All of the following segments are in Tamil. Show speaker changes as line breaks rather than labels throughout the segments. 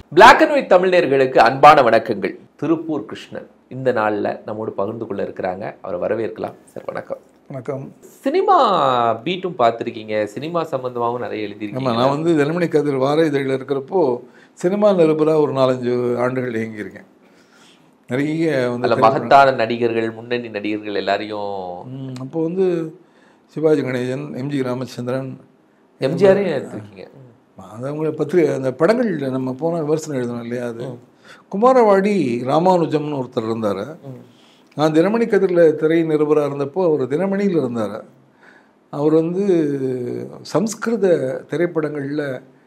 பிளாக் அண்ட் ஒயிட் தமிழர்களுக்கு அன்பான வணக்கங்கள். திருப்பூர் கிருஷ்ணன் இந்த நாளில் நம்மோடு பகிர்ந்து கொள்ள இருக்கிறாங்க. அவரை வரவேற்கலாம். சார் வணக்கம்.
வணக்கம்.
சினிமா பீட்டும் பார்த்துருக்கீங்க, சினிமா சம்பந்தமாகவும் நிறைய எழுதியிருக்கீங்க.
நான் வந்து தினமணி கதிர் வார இதழில் இருக்கிறப்போ சினிமா நிருபராக ஒரு 4-5 ஆண்டுகள் இயங்கியிருக்கேன். நிறைய வந்து
மகத்தான நடிகர்கள், முன்னணி நடிகர்கள் எல்லாரையும்.
அப்போ வந்து சிவாஜி கணேசன், எம்ஜி ராமச்சந்திரன்,
எம்ஜிஆரையும் எடுத்துருக்கீங்க.
அது அவங்கள பற்றி அந்த படங்கள் நம்ம போனால் விமர்சனம் எழுதணும் இல்லையா? அது குமாரவாடி ராமானுஜம்னு ஒருத்தர் இருந்தார். நான் தினமணி கதிரில் திரை நிருபராக இருந்தப்போ அவர் தினமணியில் இருந்தார். அவர் வந்து சம்ஸ்கிருத திரைப்படங்களில்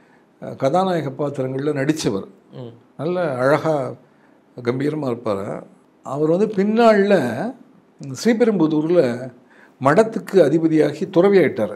கதாநாயக பாத்திரங்களில் நடித்தவர். நல்ல அழகாக கம்பீரமாக இருப்பார். அவர் வந்து பின்னாளில் ஸ்ரீபெரும்புதூரில் மடத்துக்கு அதிபதியாகி துறவியாயிட்டார்.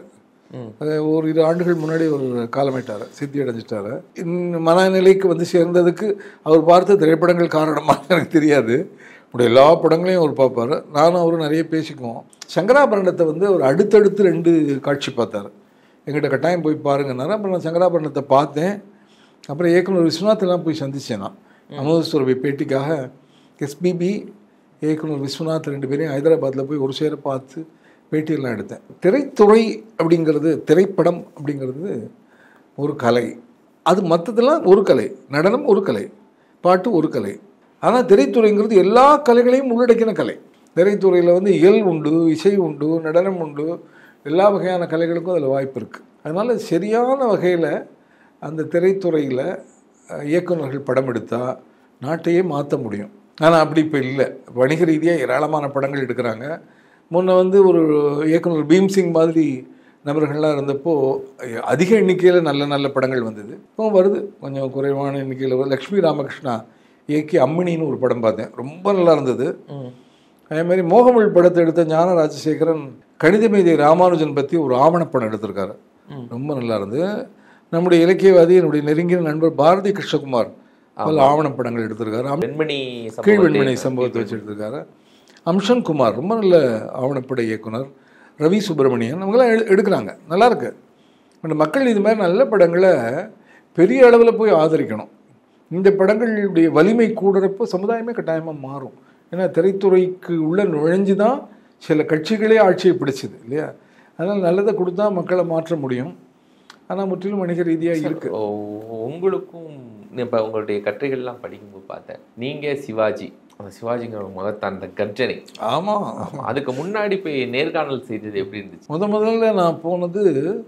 ஒரு 2 ஆண்டுகள் முன்னாடி ஒரு காலமாயிட்டார், சித்தி அடைஞ்சிட்டார். மனநிலைக்கு வந்து சேர்ந்ததுக்கு அவர் பார்த்த திரைப்படங்கள் காரணமாக எனக்கு தெரியாது. அப்படி எல்லா படங்களையும் அவர் பார்ப்பார். நானும் அவரும் நிறைய பேசிக்குவோம். சங்கராபரணத்தை வந்து அவர் அடுத்தடுத்து 2 காட்சி பார்த்தார். எங்கிட்ட கட்டாயம் போய் பாருங்கன்னாரு. அப்புறம் நான் சங்கராபரணத்தை பார்த்தேன். அப்புறம் இயக்குனர் விஸ்வநாத்தெல்லாம் போய் சந்தித்தேன். நான் அமுதசுரபி பேட்டிக்காக எஸ்பிபி, இயக்குனர் விஸ்வநாத் 2 பேரையும் ஹைதராபாத்தில் போய் ஒரு சேர பார்த்து பேட்டியெல்லாம் எடுத்தேன். திரைத்துறை அப்படிங்கிறது, திரைப்படம் அப்படிங்கிறது ஒரு கலை. அது மற்றதெல்லாம் ஒரு கலை. நடனம் ஒரு கலை, பாட்டு ஒரு கலை. ஆனால் திரைத்துறைங்கிறது எல்லா கலைகளையும் உள்ளடக்கின கலை. திரைத்துறையில் வந்து இயல் உண்டு, இசை உண்டு, நடனம் உண்டு, எல்லா வகையான கலைகளுக்கும் அதில் வாய்ப்பு இருக்குது. அதனால் சரியான வகையில் அந்த திரைத்துறையில் இயக்குநர்கள் படம் எடுத்தால் நாட்டையே மாற்ற முடியும். ஆனால் அப்படி இப்போ இல்லை. வணிக ரீதியாக ஏராளமான படங்கள் எடுக்கிறாங்க. முன்ன வந்து ஒரு இயக்குனர் பீம்சிங் மாதிரி நபர்கள்லாம் இருந்தப்போ அதிக எண்ணிக்கையில் நல்ல நல்ல படங்கள் வந்தது. இப்போ வருது கொஞ்சம் குறைவான எண்ணிக்கையில் வருது. லக்ஷ்மி ராமகிருஷ்ணா இயக்கி அம்மினின்னு ஒரு படம் பார்த்தேன், ரொம்ப நல்லா இருந்தது. அதேமாதிரி மோகமுள் படத்தை எடுத்த ஞான ராஜசேகரன் கணிதமேதை ராமானுஜன் பற்றி ஒரு ஆவணப்படம் எடுத்திருக்காரு, ரொம்ப நல்லா இருந்தது. நம்முடைய இலக்கியவாதி என்னுடைய நெருங்கிய நண்பர் பாரதி கிருஷ்ணகுமார் பல ஆவணப்படங்கள் எடுத்திருக்காரு. கீழ்வெண்மணி சம்பவத்தை வச்சு எடுத்திருக்காரு. அம்ஷன் குமார் ரொம்ப நல்ல ஆவணப்பட இயக்குனர். ரவி சுப்பிரமணியன் அவங்களாம் எடுக்கிறாங்க, நல்லாயிருக்கு. அந்த மக்கள் இது மாதிரி நல்ல படங்களை பெரிய அளவில் போய் ஆதரிக்கணும். இந்த படங்களுடைய வலிமை கூடுறப்போ சமுதாயமே கட்டாயமாக மாறும். ஏன்னா திரைத்துறைக்கு உள்ளே நுழைஞ்சு தான் சில கட்சிகளே ஆட்சியை பிடிச்சிது இல்லையா? அதனால் நல்லதை கொடுத்தா மக்களை மாற்ற முடியும். ஆனால் முற்றிலும் வணிக ரீதியாக இருக்குது.
உங்களுக்கும் இப்போ உங்களுடைய கட்டுரைகள்லாம் படிக்கும்போது பார்த்தேன், நீங்கள் சிவாஜி, அந்த சிவாஜிங்கிற மகத்தான் அந்த கர்ஜனை.
ஆமாம்,
அதுக்கு முன்னாடி போய் நேர்காணல் செய்தது எப்படி இருந்துச்சு?
முதல்ல நான் போனது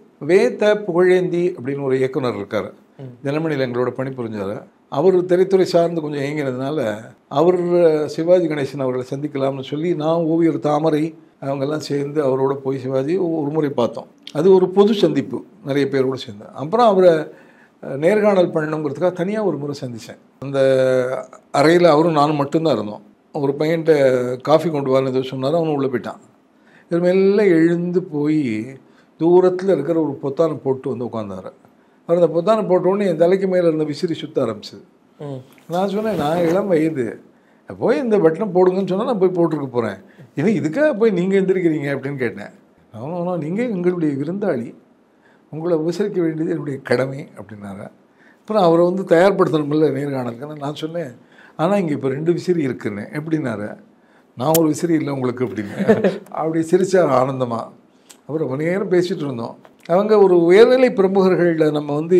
வேத புகழேந்தி அப்படின்னு ஒரு இயக்குனர் இருக்கார், தினமணியில் எங்களோட பணிபுரிஞ்சார். அவர் திரைத்துறை சார்ந்து கொஞ்சம் இயங்கினதுனால அவர் சிவாஜி கணேசன் அவர்களை சந்திக்கலாம்னு சொல்லி நான் ஓவியர் தாமரை அவங்கெல்லாம் சேர்ந்து அவரோட போய் சிவாஜி ஒரு முறை பார்த்தோம். அது ஒரு பொது சந்திப்பு, நிறைய பேரோடு சேர்ந்தேன். அப்புறம் அவரை நேர்காணல் பண்ணணுங்கிறதுக்காக தனியாக ஒரு முறை சந்தித்தேன். அந்த அறையில் அவரும் நானும் மட்டும்தான் இருந்தோம். ஒரு பையன்கிட்ட காஃபி கொண்டு வரணும் ஏதோ சொன்னார், அவனும் உள்ளே போயிட்டான். இது மேலே எழுந்து போய் தூரத்தில் இருக்கிற ஒரு பொத்தானை போட்டு வந்து உட்காந்தார். அவர் அந்த பொத்தானை போட்டோடனே என் தலைக்கு மேலே இருந்த விசிறி சுற்ற ஆரம்பிச்சிது. நான் சொன்னேன், நான் இளம் வயது, போய் இந்த பட்டனை போடுங்கன்னு சொன்னால் நான் போய் போட்டிருக்க போகிறேன், இதுக்காக போய் நீங்கள் எந்திரிக்கிறீங்க அப்படின்னு கேட்டேன். அவனும் நீங்கள் எங்களுடைய விருந்தாளி, உங்களை உபசரிக்க வேண்டியது என்னுடைய கடமை அப்படின்னாரு. அப்புறம் அவரை வந்து தயார்படுத்தணுமில்ல நேர்காணலுக்கு. நான் சொன்னேன், ஆனால் இங்கே இப்போ 2 விசிறி இருக்குன்னு. எப்படின்னாரு, நான் ஒரு விசிறி இல்லை உங்களுக்கு அப்படின்னு. அப்படி சிரிச்சார் ஆனந்தமாக. அப்புறம் கொஞ்ச நேரம் பேசிகிட்டு இருந்தோம். அவங்க ஒரு உயர்நிலை பிரமுகர்களில் நம்ம வந்து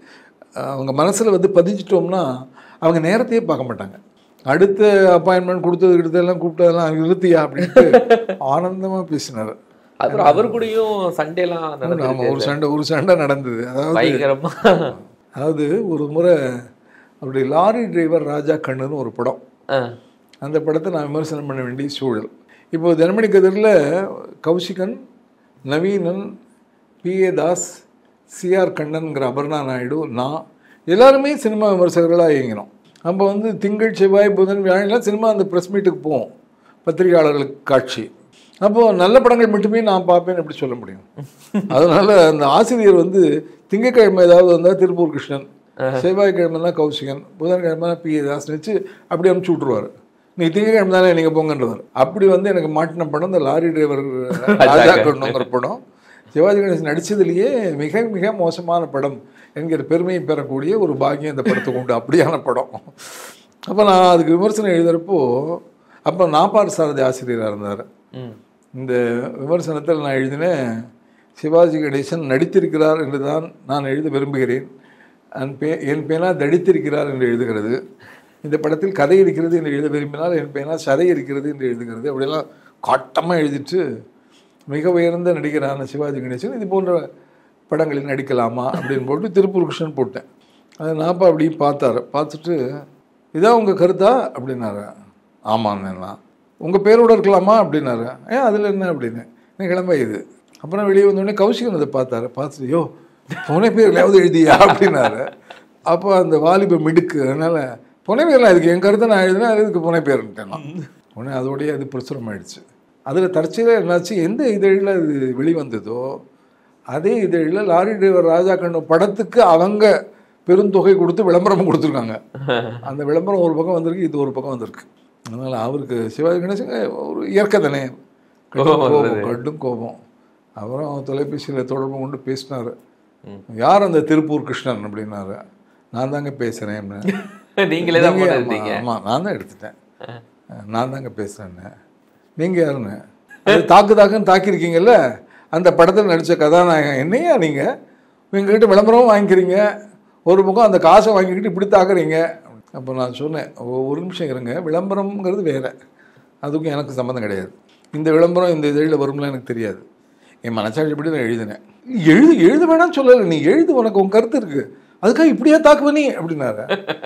அவங்க மனசில் வந்து பதிஞ்சிட்டோம்னா அவங்க நேரத்தையே பார்க்க மாட்டாங்க. அடுத்த அப்பாயின்மெண்ட் கொடுத்ததெல்லாம் கூப்பிட்டதெல்லாம் நிறுத்தியா அப்படின்ட்டு ஆனந்தமாக பேசினார்.
அப்புறம் அவர் கூடயும் சண்டைலாம்
நடந்தது. ஒரு சண்டை நடந்தது. அதாவது ஒரு முறை அவருடைய லாரி டிரைவர் ராஜா கண்ணுன்னு ஒரு படம், அந்த படத்தை நான் விமர்சனம் பண்ண வேண்டிய சூழல். இப்போ தினமணி கதிரில் கௌசிகன், நவீனன், PA தாஸ், CR கண்ணன்கிற அபர்ணா நாயுடு, நான் எல்லாருமே சினிமா விமர்சகர்களாக இயங்கினோம். நம்ம வந்து திங்கள், செவ்வாய், புதன், வியாழன்லாம் சினிமா அந்த ப்ரெஸ் மீட்டுக்கு போவோம், பத்திரிகையாளர்களுக்கு காட்சி. அப்போது நல்ல படங்கள் மட்டுமே நான் பார்ப்பேன்னு எப்படி சொல்ல முடியும்? அதனால் அந்த ஆசிரியர் வந்து திங்கக்கிழமை ஏதாவது வந்தால் திருப்பூர் கிருஷ்ணன், செவ்வாய்க்கிழமை தான் கௌசிகன், புதன்கிழமை தான் PA தாஸ் வச்சு அப்படி அனுப்பிச்சி விட்ருவார். நீங்கள் திங்கக்கிழமை தானே நீங்கள் போங்கன்றவர். அப்படி வந்து எனக்கு மாட்டின படம் இந்த லாரி டிரைவர் ராஜா கண்ணுங்கிற படம். சிவாஜி கணேசன் நடித்ததுலேயே மிக மிக மோசமான படம் என்கிற பெருமையை பெறக்கூடிய ஒரு பாக்கியம் இந்த படத்துக்கு உண்டு. அப்படியான படம். அப்போ நான் அதுக்கு விமர்சனம் எழுதுகிறப்போ அப்போ நாப்பார் சாரதி ஆசிரியராக இருந்தார். இந்த விமர்சனத்தில் நான் எழுதினேன், சிவாஜி கணேசன் நடித்திருக்கிறார் என்று தான் நான் எழுத விரும்புகிறேன். என் பேனா தடித்திருக்கிறார் என்று எழுதுகிறது. இந்த படத்தில் கதை இருக்கிறது என்று எழுத விரும்பினால் என் பேனா சதை இருக்கிறது என்று எழுதுகிறது. அப்படியெல்லாம் காட்டமாக எழுதிட்டு மிக உயர்ந்த நடிகரான சிவாஜி கணேசன் இது போன்ற படங்களில் நடிக்கலாமா அப்படின்னு போட்டு திருப்பூர் கிருஷ்ணன் போட்டேன். அது நாப்பா அப்படி பார்த்தாரு. பார்த்துட்டு இதான் உங்கள் கருத்தா அப்படின்னாரு. ஆமாண்ணா. உங்கள் பேரோட இருக்கலாமா அப்படின்னாரு. அதில் என்ன அப்படின்னு என்ன கிளம்ப இது. அப்புறம் வெளியே வந்தோடனே கௌசிகன் அதை பார்த்தாரு. பார்த்துட்டு யோ புனை பேர்லையாவது எழுதியா அப்படின்னாரு. அப்போ அந்த வாலிப மிடுக்கு, அதனால் புனை பேர்லாம் இதுக்கு என் கருத்தை நான் எழுதினா அதுக்கு புனை பேருன்ட்டேன் நான். உடனே அதோடய அது பிரசுரம் ஆயிடுச்சு. அதில் தற்செயலாக என்னாச்சு, எந்த இதழில் அது வெளிவந்ததோ அதே இதழில் லாரி டிரைவர் ராஜா கண்ணு படத்துக்கு அவங்க பெருந்தொகை கொடுத்து விளம்பரம் கொடுத்துருக்காங்க. அந்த விளம்பரம் ஒரு பக்கம் வந்திருக்கு, இது ஒரு பக்கம் வந்திருக்கு. அதனால் அவருக்கு சிவாஜி கணேசன் ஒரு இயற்கை தானே, கடும் கோபம். அப்புறம் தொலைபேசியில் தொடர்பு கொண்டு பேசினார். யார் அந்த திருப்பூர் கிருஷ்ணன் அப்படின்னாரு. நான் தாங்க பேசுகிறேன்.
நீங்களே தான் எடுத்தீங்க?
ஆமாம், நான் தான் எடுத்துட்டேன். நான் தாங்க பேசுகிறேன்னு. நீங்கள் யாருன்னு தாக்குன்னு தாக்கியிருக்கீங்கல்ல, அந்த படத்தில் நடித்த கதாநாயகன் என்னையா நீங்கள் எங்ககிட்ட விளம்பரமும் வாங்கிக்கிறீங்க, ஒரு பக்கம் அந்த காசை வாங்கிக்கிட்டு இப்படி தாக்குறீங்க. அப்போ நான் சொன்னேன், ஒரு நிமிஷம் இருங்க, விளம்பரம்ங்கிறது வேறு, அதுக்கும் எனக்கு சம்மந்தம் கிடையாது. இந்த விளம்பரம் இந்த இதழில் வரும்லாம் எனக்கு தெரியாது. என் மனசாட்சிப்படி நான் எழுதினேன். எழுத வேணாம்னு சொல்லலை, நீ எழுது, உனக்கு உன் கருத்து இருக்குது, அதுக்காக இப்படியா தாக்குவ நீ அப்படின்னாரு.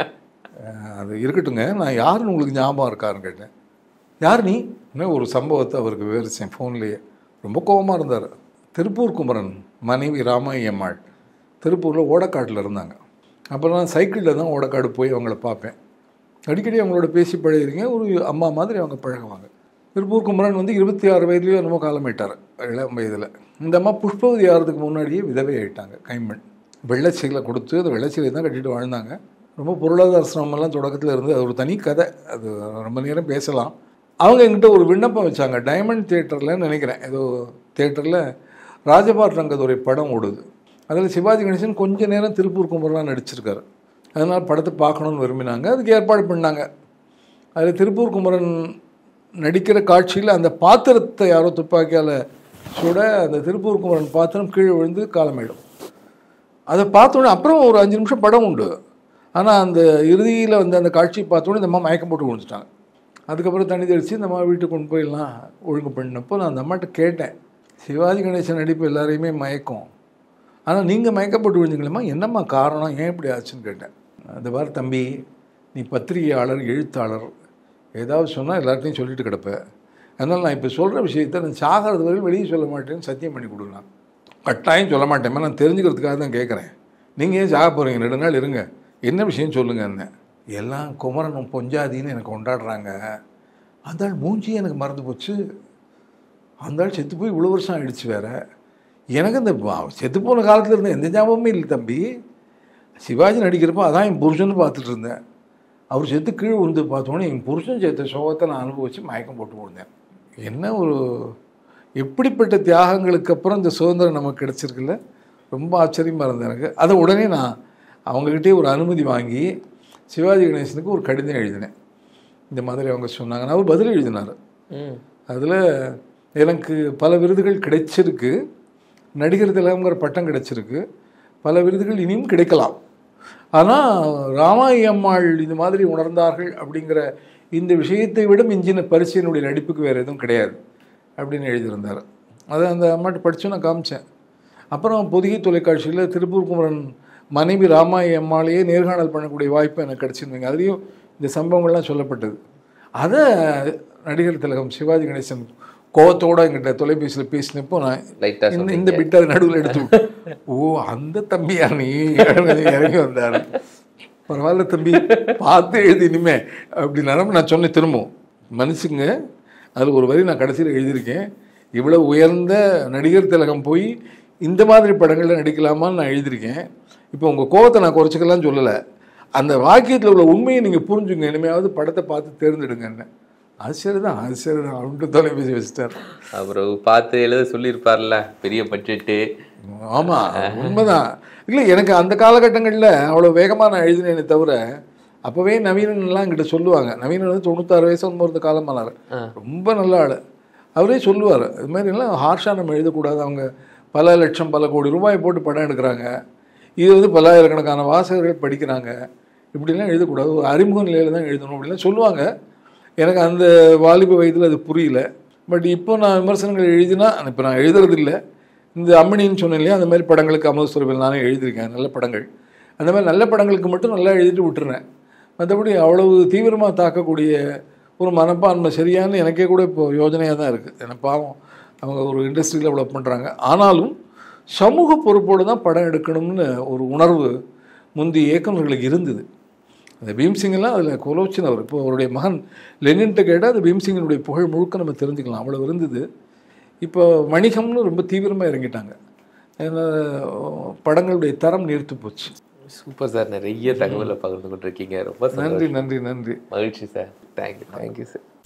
அது இருக்கட்டுங்க, நான் யாருன்னு உங்களுக்கு ஞாபகம் இருக்காருன்னு கேட்டேன். யார் நீ? இன்னும் ஒரு சம்பவத்தை அவருக்கு விவரித்தேன் ஃபோன்லேயே. ரொம்ப கோபமாக இருந்தார். திருப்பூர் குமரன் மனைவி ராமாயம்மாள் திருப்பூரில் ஓடக்காட்டில் இருந்தாங்க. அப்புறம் நான் சைக்கிளில் தான் ஓடக்காடு போய் அவங்கள பார்ப்பேன். அடிக்கடி அவங்களோட பேசி பழகிறீங்க, ஒரு அம்மா மாதிரி அவங்க பழகுவாங்க. திருப்பூர் குமரன் வந்து 26 வயதுலேயோ என்னமோ காலமாயிட்டார், இளம் வயதில். இந்த அம்மா புஷ்பவதி ஆகிறதுக்கு முன்னாடியே விதவை ஆகிட்டாங்க. கைமண் வெள்ளச்சீலை கொடுத்து அந்த வெள்ளச்சீலை தான் கட்டிட்டு வாழ்ந்தாங்க. ரொம்ப பொருளாதார சிரமம்லாம் தொடக்கத்தில் இருந்து, அது ஒரு தனி கதை, அது ரொம்ப நேரம் பேசலாம். அவங்க எங்கிட்ட ஒரு விண்ணப்பம் வச்சாங்க. டைமண்ட் தியேட்டரில் நினைக்கிறேன், ஏதோ தியேட்டரில் ராஜபாட் ரங்கத்துறை படம் ஓடுது. அதில் சிவாஜி கணேசன் கொஞ்ச நேரம் திருப்பூர் குமரனாக நடிச்சிருக்காரு. அதனால் படத்தை பார்க்கணுன்னு விரும்பினாங்க. அதுக்கு ஏற்பாடு பண்ணாங்க. அதில் திருப்பூர் குமரன் நடிக்கிற காட்சியில் அந்த பாத்திரத்தை யாரோ துப்பாக்கியால் சுட அந்த திருப்பூர் குமரன் பாத்திரம் கீழே விழுந்து காலமாயிடும். அதை பார்த்தோன்னே அப்புறம் ஒரு 5 நிமிஷம் படம் உண்டு. ஆனால் அந்த இறுதியில் வந்து அந்த காட்சியை பார்த்தோன்னே இந்த அம்மா மயக்கம் போட்டு விழுந்துட்டாங்க. அதுக்கப்புறம் தண்ணி தெளித்து இந்த அம்மா வீட்டுக்கு கொண்டு போயிடலாம் ஒழுங்கு பண்ணினப்போ நான் அந்த அம்மாட்ட கேட்டேன், சிவாஜி கணேசன் நடிப்பு எல்லாரையுமே மயக்கம், ஆனால் நீங்கள் மயக்கப்பட்டு விழுந்தீங்களேம்மா, என்னம்மா காரணம், ஏன் இப்படி ஆச்சுன்னு கேட்டேன். அந்த மாதிரி தம்பி, நீ பத்திரிகையாளர், எழுத்தாளர், ஏதாவது சொன்னால் எல்லார்ட்டையும் சொல்லிட்டு கிடப்பேன். அதனால் நான் இப்போ சொல்கிற விஷயத்தை நான் சாகிறது வரையும் வெளியே சொல்ல மாட்டேன்னு சத்தியம் பண்ணி கொடுக்கலாம். கட்டாயம் சொல்ல மாட்டேன், நான் தெரிஞ்சுக்கிறதுக்காக தான் கேட்குறேன். நீங்கள் ஏன் சாக போகிறீங்க, 2 நாள் இருங்க, என்ன விஷயம் சொல்லுங்க. என்ன எல்லாம் குமரனும் பொஞ்சாதின்னு எனக்கு கொண்டாடுறாங்க. அந்த ஆள் மூஞ்சி எனக்கு மறந்து போச்சு. அந்த ஆள் செத்து போய் இவ்வளோ வருஷம் ஆகிடுச்சு. வேறு எனக்கு இந்த செத்து போன காலத்தில் இருந்த எந்த ஞாபகமே இல்லை தம்பி. சிவாஜி நடிக்கிறப்போ அதான் என் புருஷன்னு பார்த்துட்டு இருந்தேன். அவர் செத்து கீழே விழுந்து பார்த்தோன்னே என் புருஷன் செத்த சோகத்தை நான் அனுபவித்து மயக்கம் போட்டு விழுந்தேன். என்ன ஒரு எப்படிப்பட்ட தியாகங்களுக்கு அப்புறம் இந்த சுதந்திரம் நமக்கு கிடச்சிருக்குல்ல, ரொம்ப ஆச்சரியமாக இருந்தேன் எனக்கு. அதை உடனே நான் அவங்கக்கிட்டே ஒரு அனுமதி வாங்கி சிவாஜி கணேசனுக்கு ஒரு கடிதம் எழுதினேன். இந்த மாதிரி அவங்க சொன்னாங்க, நான் அவர் பதில் எழுதினார். அதில் எனக்கு பல விருதுகள் கிடைச்சிருக்கு, நடிகர் திலகம்ங்கிற பட்டம் கிடைச்சிருக்கு, பல விருதுகள் இனியும் கிடைக்கலாம். ஆனால் ராமாயம்மாள் இது மாதிரி உணர்ந்தார்கள் அப்படிங்கிற இந்த விஷயத்தை விட மிஞ்சின பரிசு என்னுடைய நடிப்புக்கு வேறு எதுவும் கிடையாது அப்படின்னு எழுதியிருந்தார். அதை அந்த அம்மாட்ட படித்து நான் காமிச்சேன். அப்புறம் பொதிகை தொலைக்காட்சியில் திருப்பூர் குமரன் மனைவி ராமாயம்மாளையே நேர்காணல் பண்ணக்கூடிய வாய்ப்பு எனக்கு கிடச்சிருந்தீங்க. அதுலேயும் இந்த சம்பவங்கள்லாம் சொல்லப்பட்டது. அதை நடிகர் திலகம் சிவாஜி கணேசன் கோவத்தோடு எங்கிட்ட தொலைபேசியில் பேசினப்போ நான் இந்த பிட்டை நடுவில் எடுத்து, ஓ அந்த தம்பியா நீ இறங்கி வந்தார், பரவாயில்ல தம்பி பார்த்து எழுதி இனிமே அப்படின்னாலும் நான் சொன்னேன். திரும்பவும் மன்னிச்சுங்க, அதில் ஒரு வரி நான் கடைசியில் எழுதியிருக்கேன், இவ்வளோ உயர்ந்த நடிகர் திலகம் போய் இந்த மாதிரி படங்களில் நடிக்கலாமான்னு நான் எழுதியிருக்கேன். இப்போ உங்கள் கோவத்தை நான் குறைச்சிக்கலாம்னு சொல்லலை, அந்த வாக்கியத்தில் உள்ள உண்மையை நீங்கள் புரிஞ்சுங்க, இனிமையாவது படத்தை பார்த்து தேர்ந்தெடுங்கன்னு. அது சரிதான், அது சரிதான். அவன்கிட்ட தொலைபேசி வச்சுட்டார்.
அப்புறம் பார்த்து எழுத சொல்லியிருப்பார்ல, பெரிய பட்ஜெட்டு.
ஆமாம், உண்மைதான். இல்லை, எனக்கு அந்த காலகட்டங்களில் அவ்வளோ வேகமாக நான் எழுதினேனே தவிர, அப்போவே நவீனன்லாம் என்கிட்ட சொல்லுவாங்க. நவீனன் வந்து 96 வயசு வந்து காலமானார், ரொம்ப நல்ல ஆள். அவரே சொல்லுவார், இது மாதிரிலாம் ஹார்ஷாக நம்ம எழுதக்கூடாது. அவங்க பல லட்சம் பல கோடி ரூபாய் போட்டு படம் எடுக்கிறாங்க, இது வந்து பல்லாயிரக்கணக்கான வாசகர்கள் படிக்கிறாங்க, இப்படிலாம் எழுதக்கூடாது, ஒரு அறிமுக நிலையில் தான் எழுதணும் அப்படிலாம் சொல்லுவாங்க. எனக்கு அந்த வாலிப வயதில் அது புரியல. பட் இப்போ நான் விமர்சனங்கள் எழுதினா, இப்போ நான் எழுதுறதில்லை. இந்த அம்மணின்னு சொன்னேன் இல்லையா, அந்த மாதிரி படங்களுக்கு அமுதசுரபில் நானே எழுதியிருக்கேன் நல்ல படங்கள். அந்த மாதிரி நல்ல படங்களுக்கு மட்டும் நல்லா எழுதிட்டு விட்டுறேன். மற்றபடி அவ்வளவு தீவிரமாக தாக்கக்கூடிய ஒரு மனப்பான்மை சரியானு எனக்கே கூட இப்போ யோஜனையாக தான் இருக்குது. ஏன்னா பாவம், அவங்க ஒரு இண்டஸ்ட்ரியில் அவ்வளோ பண்ணுறாங்க. ஆனாலும் சமூக பொறுப்போடு தான் படம் எடுக்கணும்னு ஒரு உணர்வு முந்தைய இயக்குநர்களுக்கு இருந்தது. அந்த பீம்சிங்கெல்லாம் அதில் கொலோச்சினவர். இப்போ அவருடைய மகன் லெனின்ட்ட கேட்டால் அது பீம்சிங்கினுடைய புகழ் முழுக்க நம்ம தெரிஞ்சுக்கலாம், அவ்வளோ இருந்தது. இப்போ வணிகம்னு ரொம்ப தீவிரமாக இறங்கிட்டாங்க. ஏன்னா படங்களுடைய தரம் நீர்த்து போச்சு.
சூப்பர் சார், நிறைய தகவலை பகிர்ந்து கொண்டிருக்கீங்க. ரொம்ப
நன்றி நன்றி நன்றி.
மகிழ்ச்சி சார். Thank you sir.